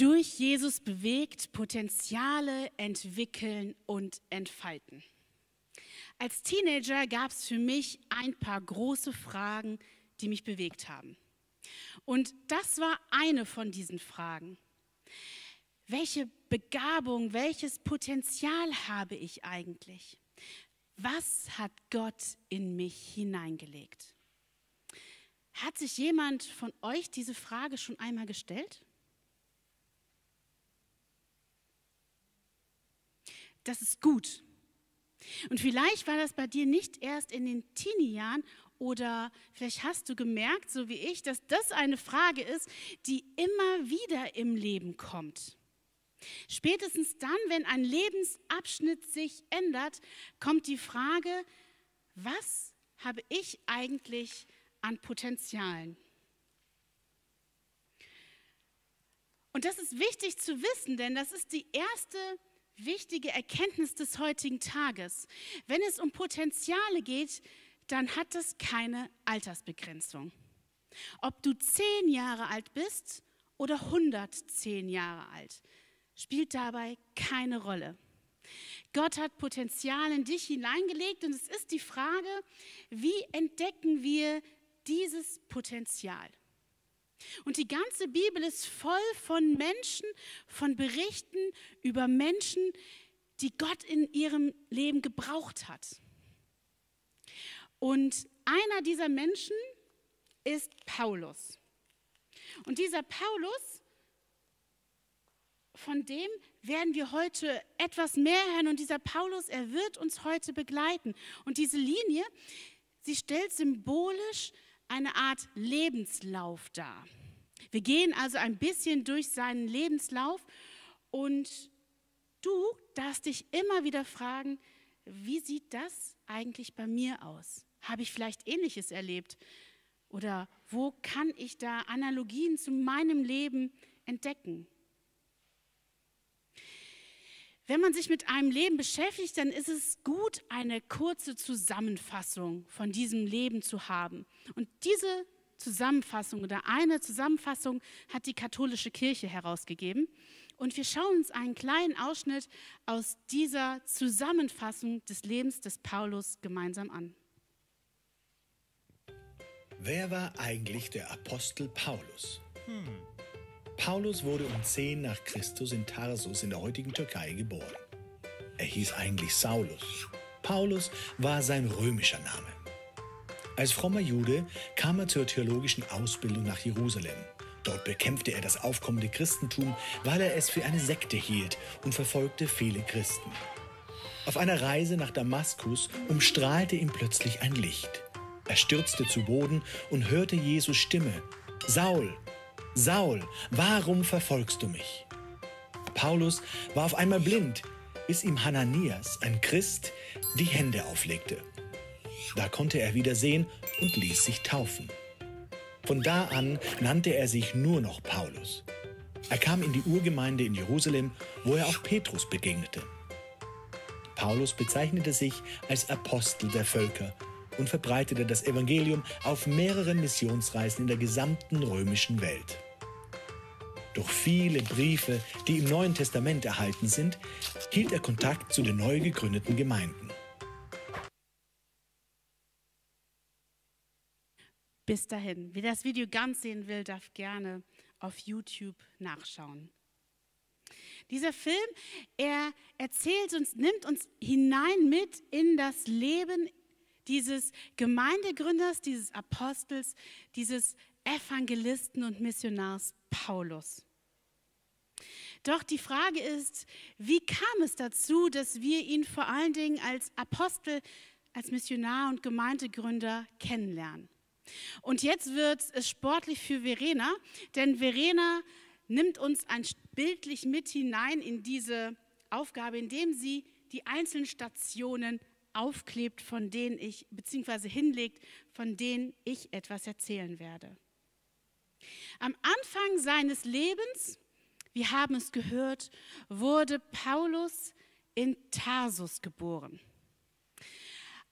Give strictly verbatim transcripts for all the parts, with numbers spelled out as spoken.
durch Jesus bewegt, Potenziale entwickeln und entfalten. Als Teenager gab es für mich ein paar große Fragen, die mich bewegt haben. Und das war eine von diesen Fragen. Welche Begabung, welches Potenzial habe ich eigentlich? Was hat Gott in mich hineingelegt? Hat sich jemand von euch diese Frage schon einmal gestellt? Das ist gut. Und vielleicht war das bei dir nicht erst in den Teenie-Jahren oder vielleicht hast du gemerkt, so wie ich, dass das eine Frage ist, die immer wieder im Leben kommt. Spätestens dann, wenn ein Lebensabschnitt sich ändert, kommt die Frage, was habe ich eigentlich an Potenzialen? Und das ist wichtig zu wissen, denn das ist die erste wichtige Erkenntnis des heutigen Tages. Wenn es um Potenziale geht, dann hat das keine Altersbegrenzung. Ob du zehn Jahre alt bist oder hundertzehn Jahre alt, spielt dabei keine Rolle. Gott hat Potenzial in dich hineingelegt und es ist die Frage, wie entdecken wir dieses Potenzial? Und die ganze Bibel ist voll von Menschen, von Berichten über Menschen, die Gott in ihrem Leben gebraucht hat. Und einer dieser Menschen ist Paulus. Und dieser Paulus, von dem werden wir heute etwas mehr hören. Und dieser Paulus, er wird uns heute begleiten. Und diese Linie, sie stellt symbolisch eine Art Lebenslauf dar. Wir gehen also ein bisschen durch seinen Lebenslauf und du darfst dich immer wieder fragen, wie sieht das eigentlich bei mir aus? Habe ich vielleicht Ähnliches erlebt? Oder wo kann ich da Analogien zu meinem Leben entdecken? Wenn man sich mit einem Leben beschäftigt, dann ist es gut, eine kurze Zusammenfassung von diesem Leben zu haben. Und diese Zusammenfassung oder eine Zusammenfassung hat die katholische Kirche herausgegeben. Und wir schauen uns einen kleinen Ausschnitt aus dieser Zusammenfassung des Lebens des Paulus gemeinsam an. Wer war eigentlich der Apostel Paulus? Hm. Paulus wurde um zehn nach Christus in Tarsus in der heutigen Türkei geboren. Er hieß eigentlich Saulus. Paulus war sein römischer Name. Als frommer Jude kam er zur theologischen Ausbildung nach Jerusalem. Dort bekämpfte er das aufkommende Christentum, weil er es für eine Sekte hielt und verfolgte viele Christen. Auf einer Reise nach Damaskus umstrahlte ihn plötzlich ein Licht. Er stürzte zu Boden und hörte Jesus Stimme: Saul, Saul, warum verfolgst du mich? Paulus war auf einmal blind, bis ihm Hananias, ein Christ, die Hände auflegte. Da konnte er wieder sehen und ließ sich taufen. Von da an nannte er sich nur noch Paulus. Er kam in die Urgemeinde in Jerusalem, wo er auch Petrus begegnete. Paulus bezeichnete sich als Apostel der Völker und verbreitete das Evangelium auf mehreren Missionsreisen in der gesamten römischen Welt. Durch viele Briefe, die im Neuen Testament erhalten sind, hielt er Kontakt zu den neu gegründeten Gemeinden. Bis dahin, wer das Video ganz sehen will, darf gerne auf YouTube nachschauen. Dieser Film, er erzählt uns, nimmt uns hinein mit in das Leben dieses Gemeindegründers, dieses Apostels, dieses Evangelisten und Missionars Paulus. Doch die Frage ist, wie kam es dazu, dass wir ihn vor allen Dingen als Apostel, als Missionar und Gemeindegründer kennenlernen? Und jetzt wird es sportlich für Verena, denn Verena nimmt uns ein bildlich mit hinein in diese Aufgabe, indem sie die einzelnen Stationen aufklebt, von denen ich, beziehungsweise hinlegt, von denen ich etwas erzählen werde. Am Anfang seines Lebens, wir haben es gehört, wurde Paulus in Tarsus geboren,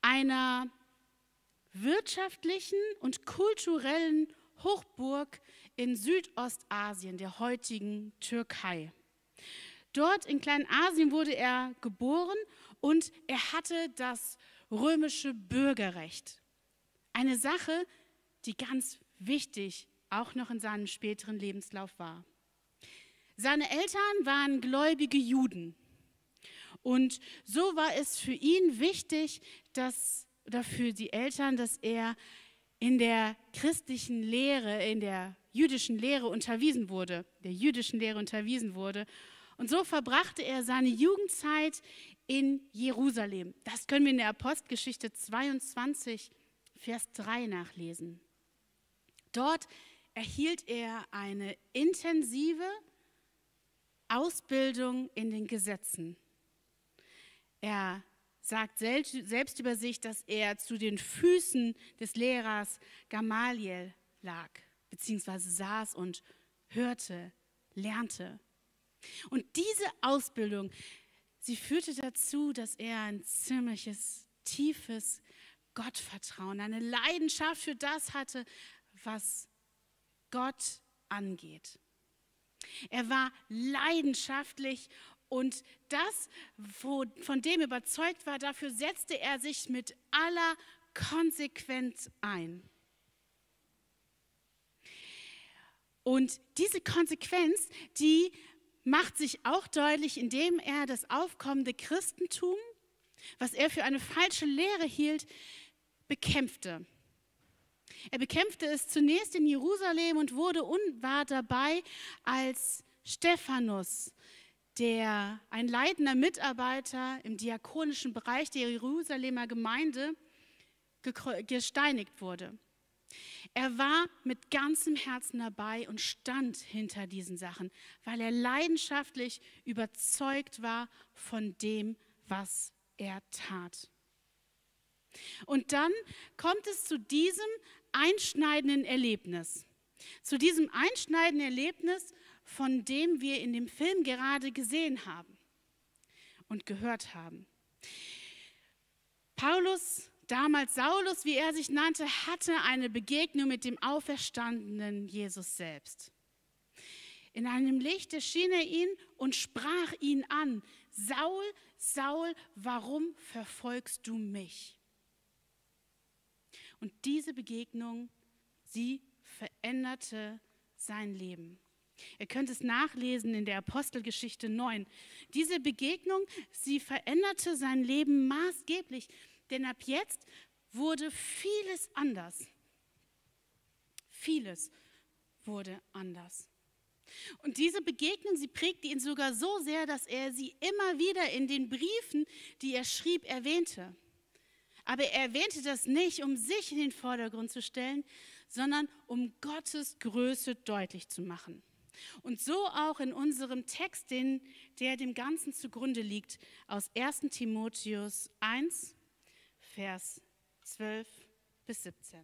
einer wirtschaftlichen und kulturellen Hochburg in Südostasien, der heutigen Türkei. Dort in Kleinasien wurde er geboren und er hatte das römische Bürgerrecht. Eine Sache, die ganz wichtig auch noch in seinem späteren Lebenslauf war. Seine Eltern waren gläubige Juden. Und so war es für ihn wichtig, dass, oder für die Eltern, dass er in der christlichen Lehre, in der jüdischen Lehre unterwiesen wurde, der jüdischen Lehre unterwiesen wurde. Und so verbrachte er seine Jugendzeit in Jerusalem. Das können wir in der Apostelgeschichte zweiundzwanzig, Vers drei nachlesen. Dort erhielt er eine intensive Ausbildung in den Gesetzen. Er sagt selbst über sich, dass er zu den Füßen des Lehrers Gamaliel lag, beziehungsweise saß und hörte, lernte. Und diese Ausbildung, sie führte dazu, dass er ein ziemliches, tiefes Gottvertrauen, eine Leidenschaft für das hatte, was Gott angeht. Er war leidenschaftlich und das, wo, von dem überzeugt war, dafür setzte er sich mit aller Konsequenz ein. Und diese Konsequenz, die macht sich auch deutlich, indem er das aufkommende Christentum, was er für eine falsche Lehre hielt, bekämpfte. Er bekämpfte es zunächst in Jerusalem und wurde und war dabei, als Stephanus, der ein leitender Mitarbeiter im diakonischen Bereich der Jerusalemer Gemeinde, gesteinigt wurde. Er war mit ganzem Herzen dabei und stand hinter diesen Sachen, weil er leidenschaftlich überzeugt war von dem, was er tat. Und dann kommt es zu diesem einschneidenden Erlebnis. Zu diesem einschneidenden Erlebnis, von dem wir in dem Film gerade gesehen haben und gehört haben. Paulus, damals Saulus, wie er sich nannte, hatte eine Begegnung mit dem auferstandenen Jesus selbst. In einem Licht erschien er ihn und sprach ihn an: Saul, Saul, warum verfolgst du mich? Und diese Begegnung, sie veränderte sein Leben. Ihr könnt es nachlesen in der Apostelgeschichte neun. Diese Begegnung, sie veränderte sein Leben maßgeblich, denn ab jetzt wurde vieles anders. Vieles wurde anders. Und diese Begegnung, sie prägte ihn sogar so sehr, dass er sie immer wieder in den Briefen, die er schrieb, erwähnte. Aber er erwähnte das nicht, um sich in den Vordergrund zu stellen, sondern um Gottes Größe deutlich zu machen. Und so auch in unserem Text, den, der dem Ganzen zugrunde liegt, aus ersten Timotheus eins, Vers zwölf bis siebzehn.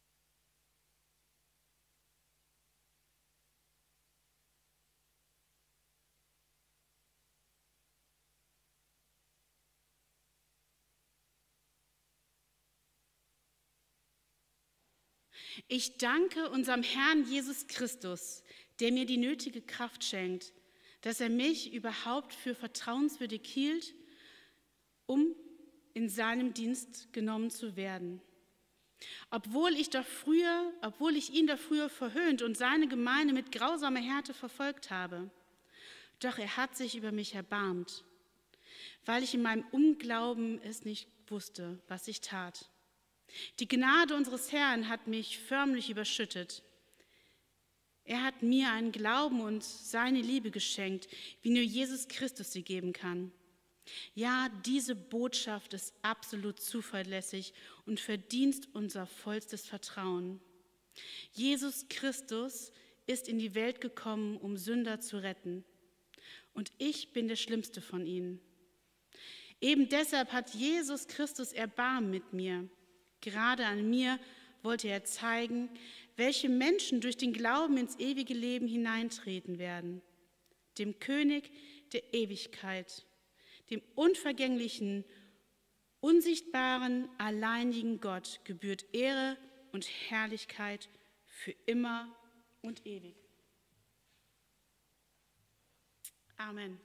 Ich danke unserem Herrn Jesus Christus, der mir die nötige Kraft schenkt, dass er mich überhaupt für vertrauenswürdig hielt, um in seinem Dienst genommen zu werden. Obwohl ich doch früher, obwohl ich ihn doch früher verhöhnt und seine Gemeinde mit grausamer Härte verfolgt habe, doch er hat sich über mich erbarmt, weil ich in meinem Unglauben es nicht wusste, was ich tat. Die Gnade unseres Herrn hat mich förmlich überschüttet. Er hat mir einen Glauben und seine Liebe geschenkt, wie nur Jesus Christus sie geben kann. Ja, diese Botschaft ist absolut zuverlässig und verdient unser vollstes Vertrauen. Jesus Christus ist in die Welt gekommen, um Sünder zu retten. Und ich bin der Schlimmste von ihnen. Eben deshalb hat Jesus Christus Erbarmen mit mir. Gerade an mir wollte er zeigen, welche Menschen durch den Glauben ins ewige Leben hineintreten werden. Dem König der Ewigkeit, dem unvergänglichen, unsichtbaren, alleinigen Gott gebührt Ehre und Herrlichkeit für immer und ewig. Amen.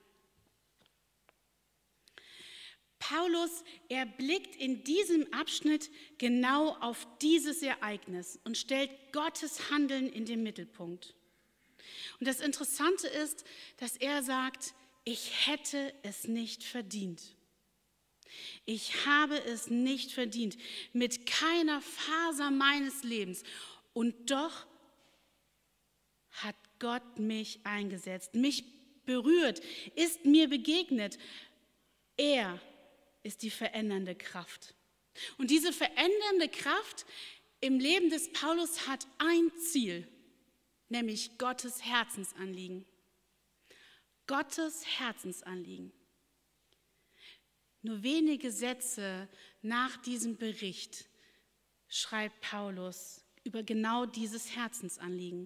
Paulus, er blickt in diesem Abschnitt genau auf dieses Ereignis und stellt Gottes Handeln in den Mittelpunkt. Und das Interessante ist, dass er sagt, ich hätte es nicht verdient. Ich habe es nicht verdient, mit keiner Faser meines Lebens. Und doch hat Gott mich eingesetzt, mich berührt, ist mir begegnet. Er ist die verändernde Kraft. Und diese verändernde Kraft im Leben des Paulus hat ein Ziel, nämlich Gottes Herzensanliegen. Gottes Herzensanliegen. Nur wenige Sätze nach diesem Bericht schreibt Paulus über genau dieses Herzensanliegen.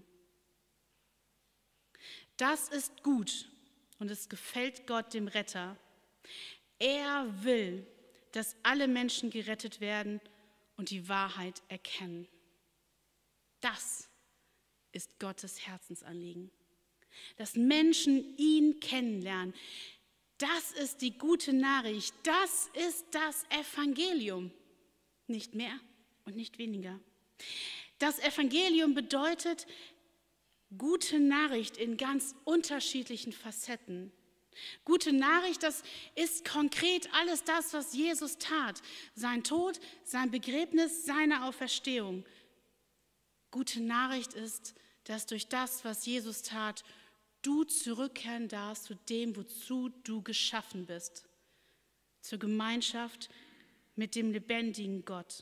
Das ist gut und es gefällt Gott, dem Retter. Er will, dass alle Menschen gerettet werden und die Wahrheit erkennen. Das ist Gottes Herzensanliegen. Dass Menschen ihn kennenlernen. Das ist die gute Nachricht. Das ist das Evangelium. Nicht mehr und nicht weniger. Das Evangelium bedeutet gute Nachricht in ganz unterschiedlichen Facetten. Gute Nachricht, das ist konkret alles das, was Jesus tat. Sein Tod, sein Begräbnis, seine Auferstehung. Gute Nachricht ist, dass durch das, was Jesus tat, du zurückkehren darfst zu dem, wozu du geschaffen bist. Zur Gemeinschaft mit dem lebendigen Gott.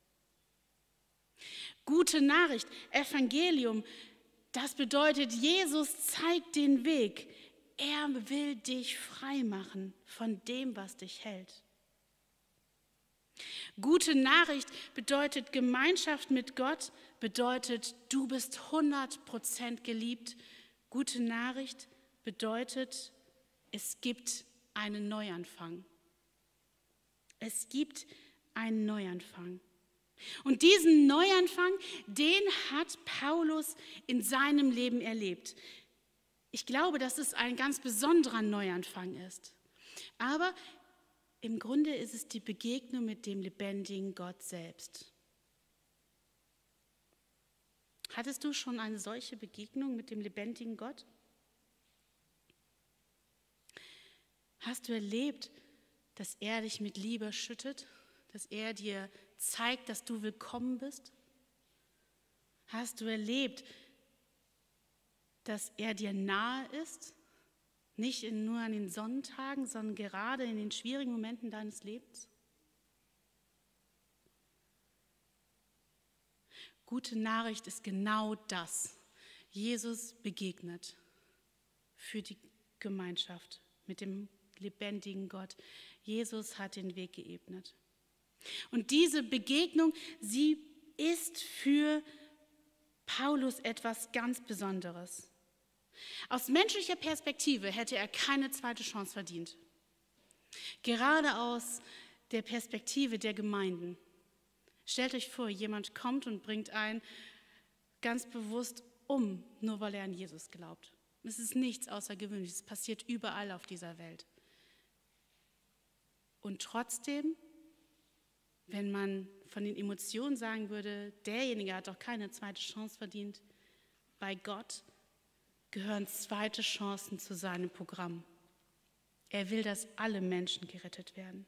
Gute Nachricht, Evangelium, das bedeutet, Jesus zeigt den Weg. Er will dich frei machen von dem, was dich hält. Gute Nachricht bedeutet Gemeinschaft mit Gott, bedeutet, du bist hundert Prozent geliebt. Gute Nachricht bedeutet, es gibt einen Neuanfang. Es gibt einen Neuanfang. Und diesen Neuanfang, den hat Paulus in seinem Leben erlebt. Ich glaube, dass es ein ganz besonderer Neuanfang ist. Aber im Grunde ist es die Begegnung mit dem lebendigen Gott selbst. Hattest du schon eine solche Begegnung mit dem lebendigen Gott? Hast du erlebt, dass er dich mit Liebe schüttet, dass er dir zeigt, dass du willkommen bist? Hast du erlebt, dass er dir nahe ist, nicht in, nur an den Sonnentagen, sondern gerade in den schwierigen Momenten deines Lebens? Gute Nachricht ist genau das. Jesus begegnet für die Gemeinschaft mit dem lebendigen Gott. Jesus hat den Weg geebnet. Und diese Begegnung, sie ist für Paulus etwas ganz Besonderes. Aus menschlicher Perspektive hätte er keine zweite Chance verdient. Gerade aus der Perspektive der Gemeinden. Stellt euch vor, jemand kommt und bringt einen ganz bewusst um, nur weil er an Jesus glaubt. Es ist nichts Außergewöhnliches, es passiert überall auf dieser Welt. Und trotzdem, wenn man von den Emotionen sagen würde, derjenige hat doch keine zweite Chance verdient, bei Gott gehören zweite Chancen zu seinem Programm. Er will, dass alle Menschen gerettet werden.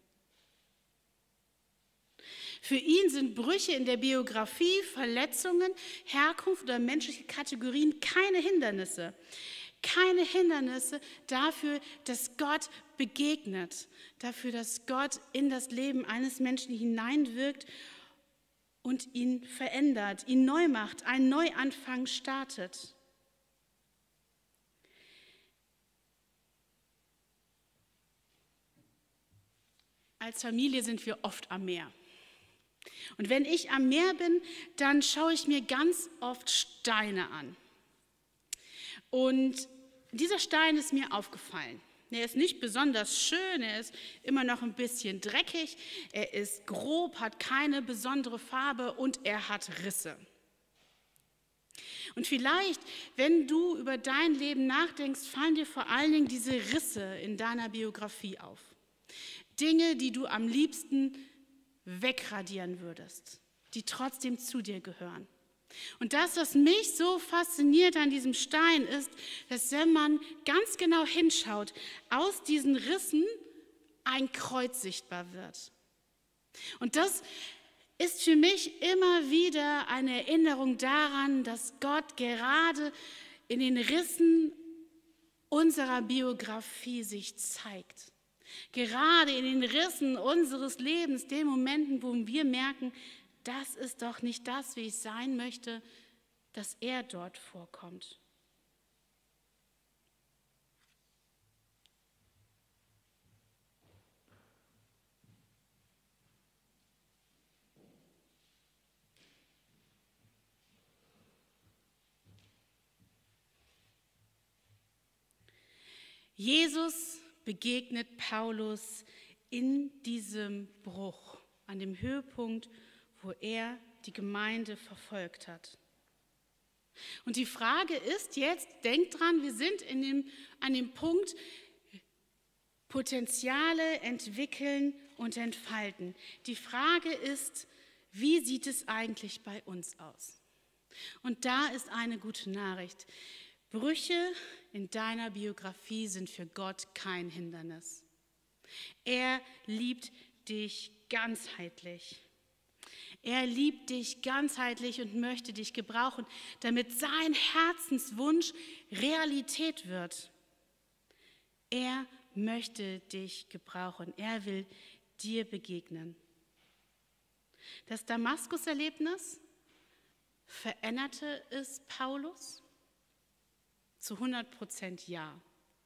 Für ihn sind Brüche in der Biografie, Verletzungen, Herkunft oder menschliche Kategorien keine Hindernisse. Keine Hindernisse dafür, dass Gott begegnet, dafür, dass Gott in das Leben eines Menschen hineinwirkt und ihn verändert, ihn neu macht, einen Neuanfang startet. Als Familie sind wir oft am Meer. Und wenn ich am Meer bin, dann schaue ich mir ganz oft Steine an. Und dieser Stein ist mir aufgefallen. Er ist nicht besonders schön, er ist immer noch ein bisschen dreckig, er ist grob, hat keine besondere Farbe und er hat Risse. Und vielleicht, wenn du über dein Leben nachdenkst, fallen dir vor allen Dingen diese Risse in deiner Biografie auf. Dinge, die du am liebsten wegradieren würdest, die trotzdem zu dir gehören. Und das, was mich so fasziniert an diesem Stein, ist, dass wenn man ganz genau hinschaut, aus diesen Rissen ein Kreuz sichtbar wird. Und das ist für mich immer wieder eine Erinnerung daran, dass Gott gerade in den Rissen unserer Biografie sich zeigt. Gerade in den Rissen unseres Lebens, den Momenten, wo wir merken, das ist doch nicht das, wie ich sein möchte, dass er dort vorkommt. Jesus begegnet Paulus in diesem Bruch, an dem Höhepunkt, wo er die Gemeinde verfolgt hat. Und die Frage ist jetzt, denkt dran, wir sind in dem, an dem Punkt, Potenziale entwickeln und entfalten. Die Frage ist, wie sieht es eigentlich bei uns aus? Und da ist eine gute Nachricht. Brüche in deiner Biografie sind für Gott kein Hindernis. Er liebt dich ganzheitlich. Er liebt dich ganzheitlich und möchte dich gebrauchen, damit sein Herzenswunsch Realität wird. Er möchte dich gebrauchen. Er will dir begegnen. Das Damaskus-Erlebnis, veränderte es Paulus? Zu hundert Prozent ja.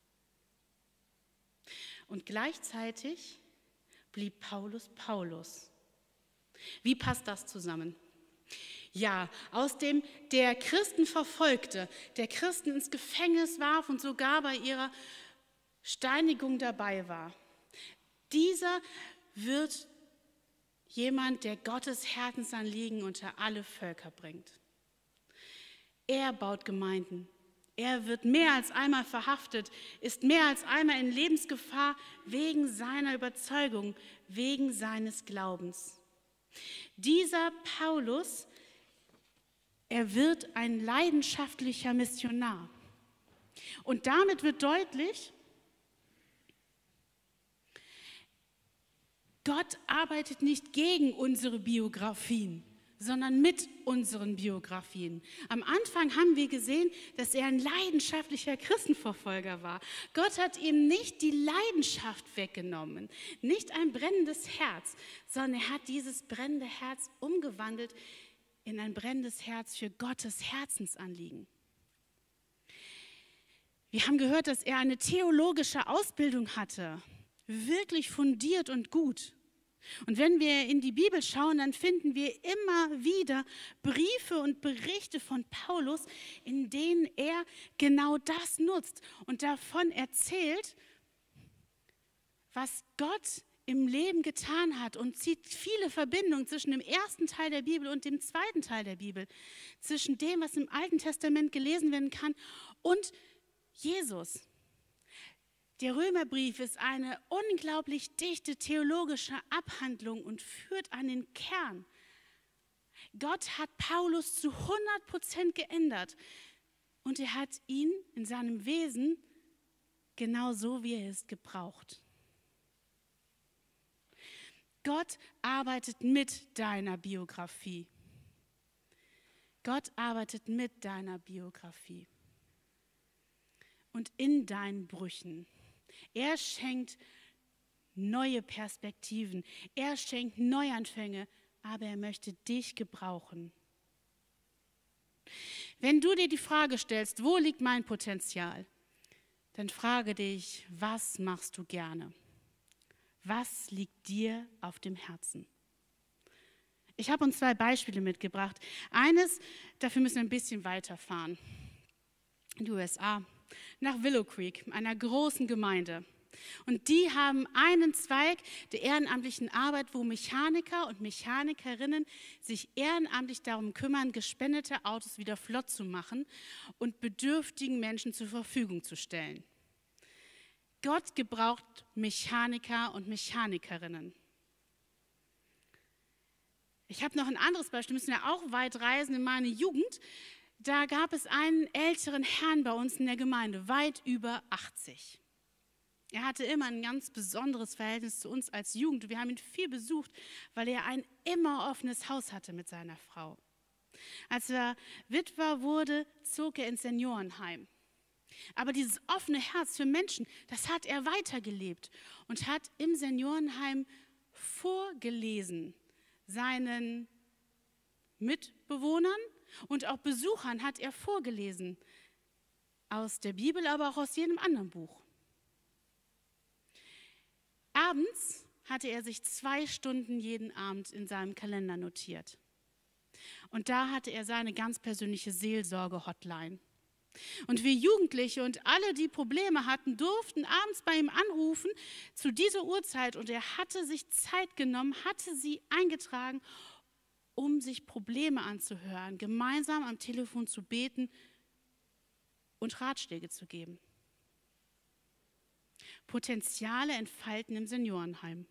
Und gleichzeitig blieb Paulus Paulus. Wie passt das zusammen? Ja, aus dem der Christen verfolgte, der Christen ins Gefängnis warf und sogar bei ihrer Steinigung dabei war. Dieser wird jemand, der Gottes Herzensanliegen unter alle Völker bringt. Er baut Gemeinden. Er wird mehr als einmal verhaftet, ist mehr als einmal in Lebensgefahr wegen seiner Überzeugung, wegen seines Glaubens. Dieser Paulus, er wird ein leidenschaftlicher Missionar. Und damit wird deutlich, Gott arbeitet nicht gegen unsere Biografien, sondern mit unseren Biografien. Am Anfang haben wir gesehen, dass er ein leidenschaftlicher Christenverfolger war. Gott hat ihm nicht die Leidenschaft weggenommen, nicht ein brennendes Herz, sondern er hat dieses brennende Herz umgewandelt in ein brennendes Herz für Gottes Herzensanliegen. Wir haben gehört, dass er eine theologische Ausbildung hatte, wirklich fundiert und gut. Und wenn wir in die Bibel schauen, dann finden wir immer wieder Briefe und Berichte von Paulus, in denen er genau das nutzt und davon erzählt, was Gott im Leben getan hat, und zieht viele Verbindungen zwischen dem ersten Teil der Bibel und dem zweiten Teil der Bibel, zwischen dem, was im Alten Testament gelesen werden kann, und Jesus. Der Römerbrief ist eine unglaublich dichte theologische Abhandlung und führt an den Kern. Gott hat Paulus zu hundert Prozent geändert und er hat ihn in seinem Wesen genau so, wie er ist, gebraucht. Gott arbeitet mit deiner Biografie. Gott arbeitet mit deiner Biografie und in deinen Brüchen. Er schenkt neue Perspektiven, er schenkt Neuanfänge, aber er möchte dich gebrauchen. Wenn du dir die Frage stellst, wo liegt mein Potenzial, dann frage dich, was machst du gerne? Was liegt dir auf dem Herzen? Ich habe uns zwei Beispiele mitgebracht. Eines, dafür müssen wir ein bisschen weiterfahren. In die U S A. Nach Willow Creek, einer großen Gemeinde. Und die haben einen Zweig der ehrenamtlichen Arbeit, wo Mechaniker und Mechanikerinnen sich ehrenamtlich darum kümmern, gespendete Autos wieder flott zu machen und bedürftigen Menschen zur Verfügung zu stellen. Gott gebraucht Mechaniker und Mechanikerinnen. Ich habe noch ein anderes Beispiel, wir müssen ja auch weit reisen in meine Jugend. Da gab es einen älteren Herrn bei uns in der Gemeinde, weit über achtzig. Er hatte immer ein ganz besonderes Verhältnis zu uns als Jugend. Wir haben ihn viel besucht, weil er ein immer offenes Haus hatte mit seiner Frau. Als er Witwer wurde, zog er ins Seniorenheim. Aber dieses offene Herz für Menschen, das hat er weitergelebt und hat im Seniorenheim vorgelesen. Seinen Mitbewohnern und auch Besuchern hat er vorgelesen. Aus der Bibel, aber auch aus jedem anderen Buch. Abends hatte er sich zwei Stunden jeden Abend in seinem Kalender notiert. Und da hatte er seine ganz persönliche Seelsorge-Hotline. Und wir Jugendliche und alle, die Probleme hatten, durften abends bei ihm anrufen zu dieser Uhrzeit. Und er hatte sich Zeit genommen, hatte sie eingetragen, um sich Probleme anzuhören, gemeinsam am Telefon zu beten und Ratschläge zu geben. Potenziale entfalten im Seniorenheim.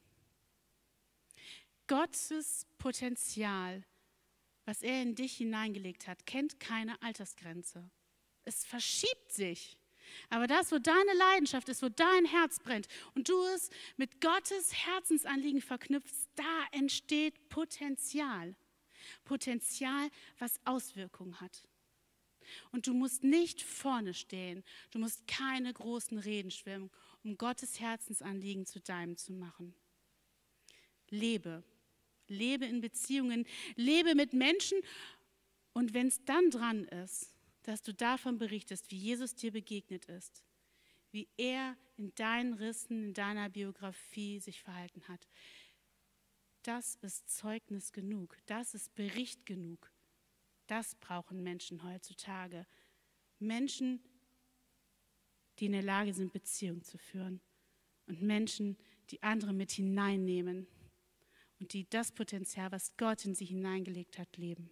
Gottes Potenzial, was er in dich hineingelegt hat, kennt keine Altersgrenze. Es verschiebt sich. Aber das, wo deine Leidenschaft ist, wo dein Herz brennt und du es mit Gottes Herzensanliegen verknüpfst, da entsteht Potenzial. Potenzial, was Auswirkungen hat. Und du musst nicht vorne stehen, du musst keine großen Reden schwimmen, um Gottes Herzensanliegen zu deinem zu machen. Lebe, lebe in Beziehungen, lebe mit Menschen und wenn es dann dran ist, dass du davon berichtest, wie Jesus dir begegnet ist, wie er in deinen Rissen, in deiner Biografie sich verhalten hat, das ist Zeugnis genug, das ist Bericht genug. Das brauchen Menschen heutzutage. Menschen, die in der Lage sind, Beziehungen zu führen. Und Menschen, die andere mit hineinnehmen und die das Potenzial, was Gott in sie hineingelegt hat, leben.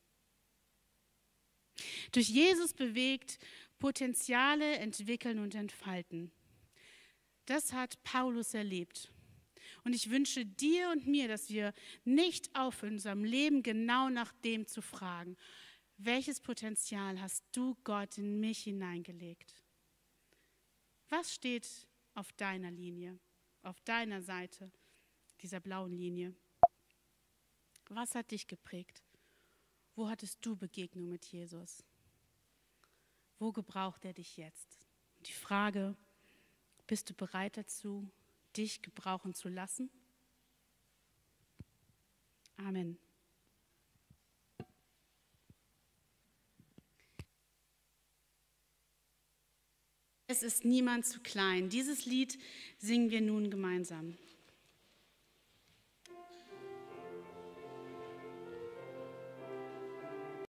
Durch Jesus bewegt, Potenziale entwickeln und entfalten. Das hat Paulus erlebt. Und ich wünsche dir und mir, dass wir nicht aufhören, in unserem Leben genau nach dem zu fragen. Welches Potenzial hast du, Gott, in mich hineingelegt? Was steht auf deiner Linie, auf deiner Seite, dieser blauen Linie? Was hat dich geprägt? Wo hattest du Begegnung mit Jesus? Wo gebraucht er dich jetzt? Und die Frage, bist du bereit dazu, dich gebrauchen zu lassen? Amen. Es ist niemand zu klein. Dieses Lied singen wir nun gemeinsam.